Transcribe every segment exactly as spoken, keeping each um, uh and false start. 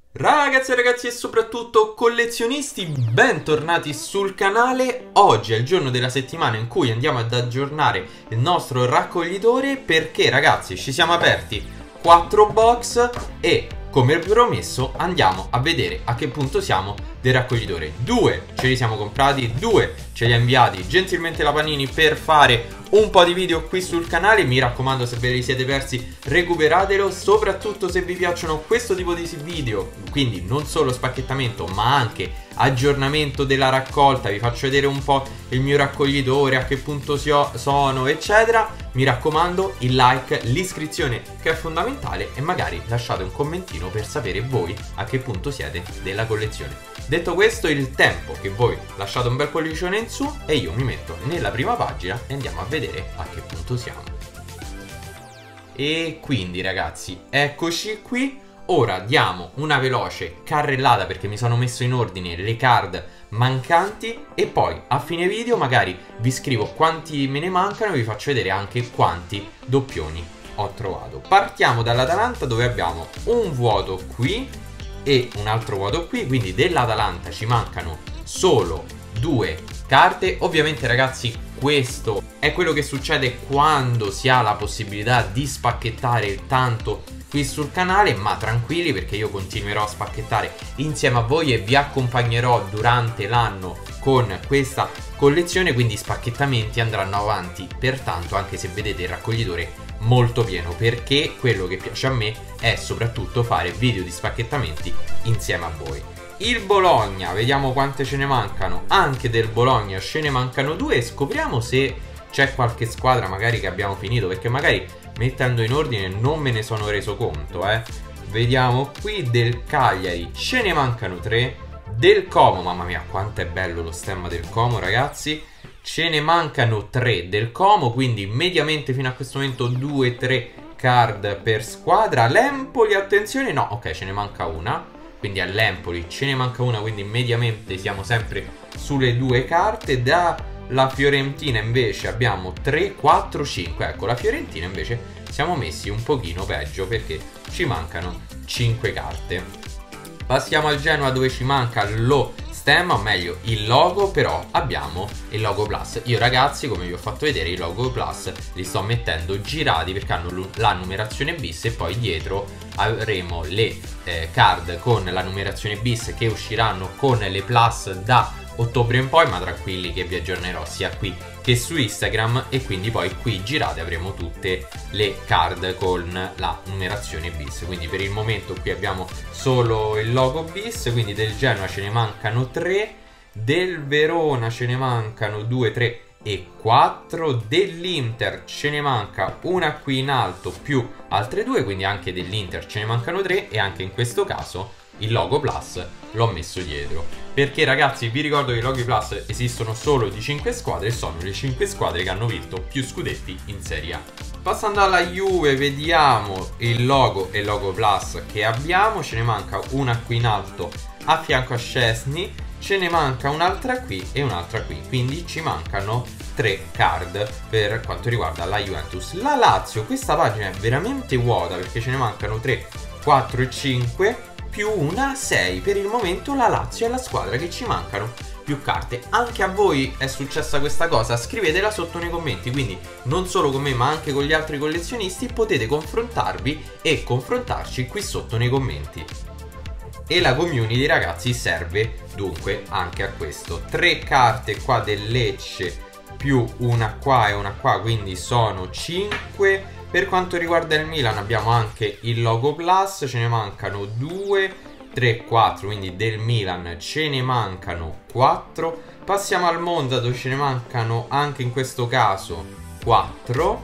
Ragazzi e ragazzi e soprattutto collezionisti, bentornati sul canale. Oggi è il giorno della settimana in cui andiamo ad aggiornare il nostro raccoglitore, perché ragazzi ci siamo aperti quattro box e come promesso andiamo a vedere a che punto siamo del raccoglitore. Due ce li siamo comprati, due ce li ha inviati gentilmente la Panini per fare un po' di video qui sul canale. Mi raccomando, se ve li siete persi recuperatelo, soprattutto se vi piacciono questo tipo di video, quindi non solo spacchettamento ma anche aggiornamento della raccolta. Vi faccio vedere un po' il mio raccoglitore, a che punto sono eccetera. Mi raccomando, il like, l'iscrizione che è fondamentale, e magari lasciate un commentino per sapere voi a che punto siete della collezione. Detto questo, il tempo che voi lasciate un bel pollicione in su e io mi metto nella prima pagina e andiamo a vedere a che punto siamo. E quindi ragazzi, eccoci qui. Ora diamo una veloce carrellata perché mi sono messo in ordine le card mancanti e poi a fine video magari vi scrivo quanti me ne mancano e vi faccio vedere anche quanti doppioni ho trovato. Partiamo dall'Atalanta, dove abbiamo un vuoto qui e un altro vuoto qui, quindi dell'Atalanta ci mancano solo due carte. Ovviamente ragazzi, questo è quello che succede quando si ha la possibilità di spacchettare tanto qui sul canale, ma tranquilli perché io continuerò a spacchettare insieme a voi e vi accompagnerò durante l'anno con questa collezione, quindi spacchettamenti andranno avanti pertanto, anche se vedete il raccoglitore molto pieno, perché quello che piace a me è soprattutto fare video di spacchettamenti insieme a voi. Il Bologna, vediamo quante ce ne mancano. Anche del Bologna ce ne mancano due e scopriamo se c'è qualche squadra magari che abbiamo finito, perché magari mettendo in ordine non me ne sono reso conto, eh. Vediamo qui del Cagliari, ce ne mancano tre. Del Como, mamma mia quanto è bello lo stemma del Como ragazzi, ce ne mancano tre del Como, quindi mediamente fino a questo momento due tre card per squadra. L'Empoli, attenzione, no, ok, ce ne manca una, quindi all'Empoli ce ne manca una, quindi mediamente siamo sempre sulle due carte. Da la Fiorentina invece abbiamo tre, quattro, cinque. Ecco, la Fiorentina invece siamo messi un pochino peggio perché ci mancano cinque carte. Passiamo al Genoa, dove ci manca lo stemma, o meglio il logo, però abbiamo il logo plus. Io ragazzi, come vi ho fatto vedere, i logo plus li sto mettendo girati perché hanno la numerazione bis e poi dietro avremo le eh, card con la numerazione bis che usciranno con le plus da ottobre in poi, ma tranquilli che vi aggiornerò sia qui che su Instagram. E quindi poi qui girate avremo tutte le card con la numerazione bis. Quindi per il momento qui abbiamo solo il logo bis, quindi del Genoa ce ne mancano tre, del Verona ce ne mancano due, tre e quattro, dell'Inter ce ne manca una qui in alto più altre due, quindi anche dell'Inter ce ne mancano tre, e anche in questo caso il logo plus l'ho messo dietro perché ragazzi vi ricordo che i loghi plus esistono solo di cinque squadre e sono le cinque squadre che hanno vinto più scudetti in Serie A. Passando alla Juve, vediamo il logo e il logo plus che abbiamo. Ce ne manca una qui in alto a fianco a Szczesny, ce ne manca un'altra qui e un'altra qui, quindi ci mancano tre card per quanto riguarda la Juventus. La Lazio, questa pagina è veramente vuota perché ce ne mancano tre, quattro e cinque più una, sei. Per il momento la Lazio è la squadra che ci mancano più carte. Anche a voi è successa questa cosa? Scrivetela sotto nei commenti, quindi non solo con me ma anche con gli altri collezionisti potete confrontarvi e confrontarci qui sotto nei commenti. E la community ragazzi serve dunque anche a questo. Tre carte qua del Lecce più una qua e una qua, quindi sono cinque. Per quanto riguarda il Milan abbiamo anche il logo plus, ce ne mancano due, tre, quattro, quindi del Milan ce ne mancano quattro. Passiamo al Monza, dove ce ne mancano anche in questo caso quattro.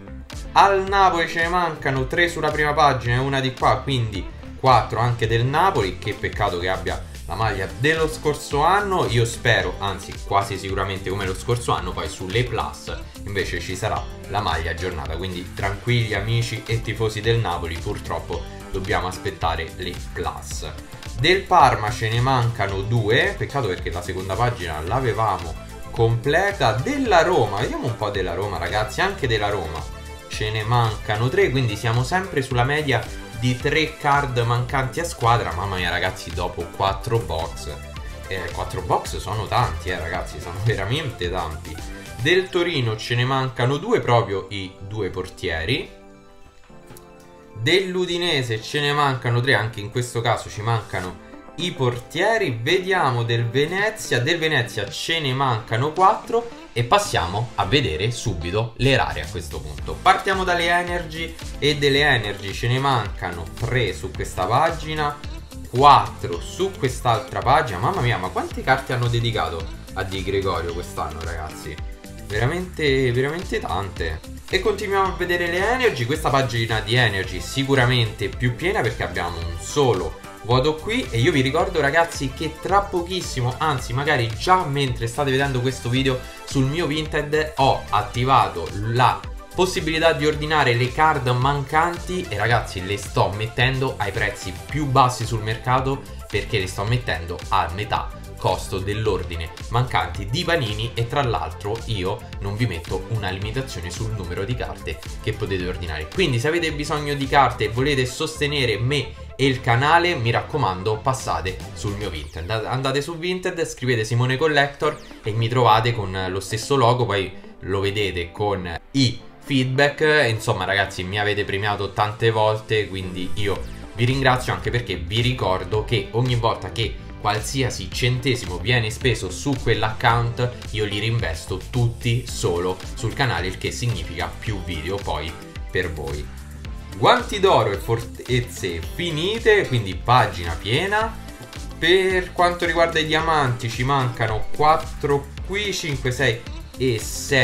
Al Napoli ce ne mancano tre sulla prima pagina e una di qua, quindi quattro anche del Napoli. Che peccato che abbia la maglia dello scorso anno. Io spero, anzi quasi sicuramente come lo scorso anno, poi sulle plus invece ci sarà la maglia aggiornata, quindi tranquilli amici e tifosi del Napoli, purtroppo dobbiamo aspettare le plus. Del Parma ce ne mancano due, peccato perché la seconda pagina l'avevamo completa. Della Roma, vediamo un po' della Roma ragazzi, anche della Roma ce ne mancano tre, quindi siamo sempre sulla media di tre card mancanti a squadra. Mamma mia ragazzi, dopo quattro box, eh, quattro box sono tanti eh ragazzi, sono veramente tanti. Del Torino ce ne mancano due, proprio i due portieri. Dell'Udinese ce ne mancano tre, anche in questo caso ci mancano i portieri. Vediamo del Venezia, del Venezia ce ne mancano quattro e passiamo a vedere subito le rare a questo punto. Partiamo dalle Energy, e delle Energy ce ne mancano tre su questa pagina, quattro su quest'altra pagina. Mamma mia, ma quante carte hanno dedicato a Di Gregorio quest'anno ragazzi? Veramente, veramente tante. E continuiamo a vedere le Energy. Questa pagina di Energy sicuramente più piena perché abbiamo un solo vuoto qui. E io vi ricordo ragazzi che tra pochissimo, anzi magari già mentre state vedendo questo video, sul mio Vinted ho attivato la possibilità di ordinare le card mancanti. E ragazzi, le sto mettendo ai prezzi più bassi sul mercato, perché le sto mettendo a metà costo dell'ordine mancanti di Panini. E tra l'altro io non vi metto una limitazione sul numero di carte che potete ordinare. Quindi se avete bisogno di carte e volete sostenere me e il canale, mi raccomando, passate sul mio Vinted. Andate su Vinted, scrivete Simone Collector e mi trovate con lo stesso logo. Poi lo vedete con i feedback. Insomma ragazzi, mi avete premiato tante volte, quindi io vi ringrazio, anche perché vi ricordo che ogni volta che qualsiasi centesimo viene speso su quell'account, io li reinvesto tutti solo sul canale, il che significa più video poi per voi. Guanti d'oro e fortezze finite, quindi pagina piena. Per quanto riguarda i diamanti ci mancano quattro qui, cinque, sei e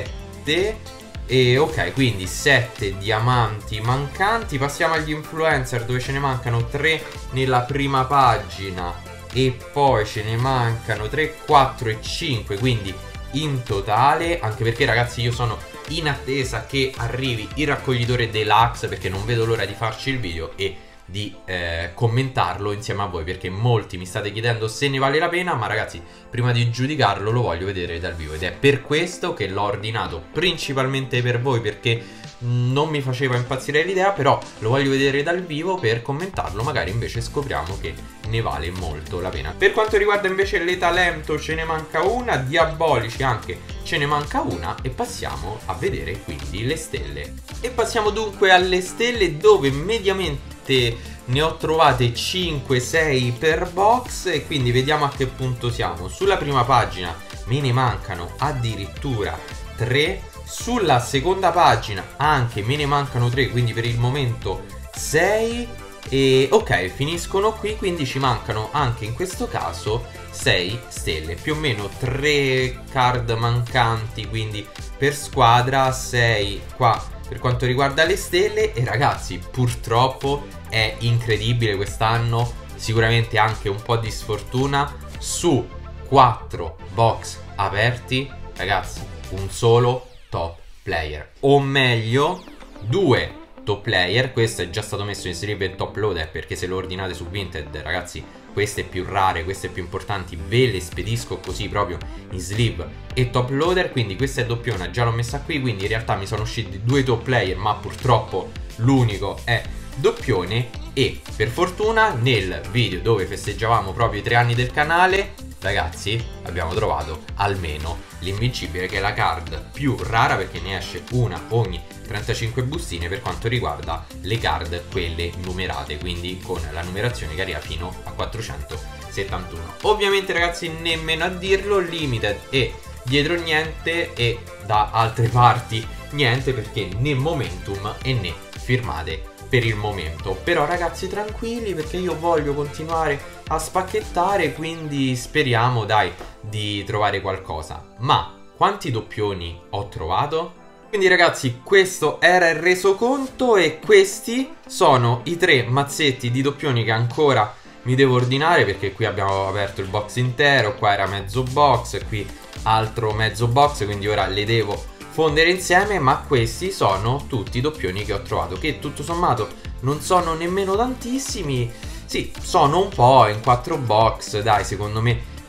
sette. E ok, quindi sette diamanti mancanti. Passiamo agli influencer, dove ce ne mancano tre nella prima pagina e poi ce ne mancano tre, quattro e cinque, quindi in totale. Anche perché ragazzi, io sono in attesa che arrivi il raccoglitore deluxe, perché non vedo l'ora di farci il video e di eh, commentarlo insieme a voi, perché molti mi state chiedendo se ne vale la pena. Ma ragazzi, prima di giudicarlo lo voglio vedere dal vivo, ed è per questo che l'ho ordinato principalmente per voi, perché non mi faceva impazzire l'idea, però lo voglio vedere dal vivo per commentarlo. Magari invece scopriamo che ne vale molto la pena. Per quanto riguarda invece le talento, ce ne manca una, diabolici anche ce ne manca una, e passiamo a vedere quindi le stelle. E passiamo dunque alle stelle, dove mediamente ne ho trovate cinque sei per box, e quindi vediamo a che punto siamo. Sulla prima pagina me ne mancano addirittura tre. Sulla seconda pagina anche me ne mancano tre, quindi per il momento sei. E ok, finiscono qui, quindi ci mancano anche in questo caso sei stelle, più o meno tre card mancanti, quindi per squadra sei qua per quanto riguarda le stelle. E ragazzi, purtroppo è incredibile quest'anno, sicuramente anche un po' di sfortuna. Su quattro box aperti ragazzi, un solo top player, o meglio due top player. Questo è già stato messo in serie top loader, perché se lo ordinate su Vinted ragazzi, queste più rare, queste più importanti ve le spedisco così proprio in sleeve e top loader. Quindi questa è doppiona, già l'ho messa qui, quindi in realtà mi sono usciti due top player, ma purtroppo l'unico è doppione. E per fortuna nel video dove festeggiavamo proprio i tre anni del canale, ragazzi, abbiamo trovato almeno l'invincibile, che è la card più rara, perché ne esce una ogni trentacinque bustine per quanto riguarda le card quelle numerate, quindi con la numerazione che arriva fino a quattrocentosettantuno. Ovviamente ragazzi, nemmeno a dirlo, limited e dietro niente, e da altre parti niente, perché né momentum e né firmate per il momento. Però ragazzi, tranquilli, perché io voglio continuare a spacchettare, quindi speriamo dai di trovare qualcosa. Ma quanti doppioni ho trovato? Quindi ragazzi, questo era il resoconto, e questi sono i tre mazzetti di doppioni che ancora mi devo ordinare, perché qui abbiamo aperto il box intero, qua era mezzo box, qui altro mezzo box, quindi ora le devo fondere insieme. Ma questi sono tutti i doppioni che ho trovato, che tutto sommato non sono nemmeno tantissimi. Sì, sono un po' in quattro box, dai, secondo me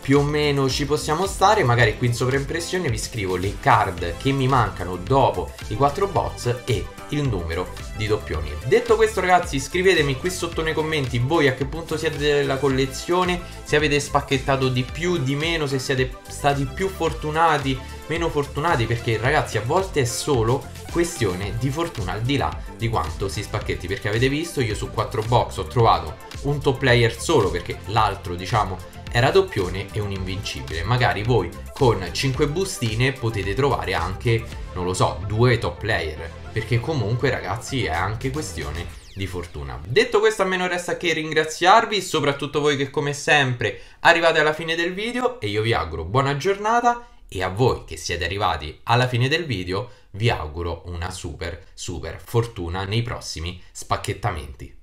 più o meno ci possiamo stare. Magari qui in sovraimpressione vi scrivo le card che mi mancano dopo i quattro box e il numero di doppioni. Detto questo ragazzi, scrivetemi qui sotto nei commenti voi a che punto siete della collezione, se avete spacchettato di più, di meno, se siete stati più fortunati, meno fortunati, perché ragazzi a volte è solo questione di fortuna al di là di quanto si spacchetti, perché avete visto io su quattro box ho trovato un top player solo perché l'altro diciamo era doppione e un invincibile. Magari voi con cinque bustine potete trovare anche, non lo so, due top player, perché comunque ragazzi è anche questione di fortuna. Detto questo, a me non resta che ringraziarvi, soprattutto voi che come sempre arrivate alla fine del video, e io vi auguro buona giornata, e a voi che siete arrivati alla fine del video vi auguro una super super fortuna nei prossimi spacchettamenti.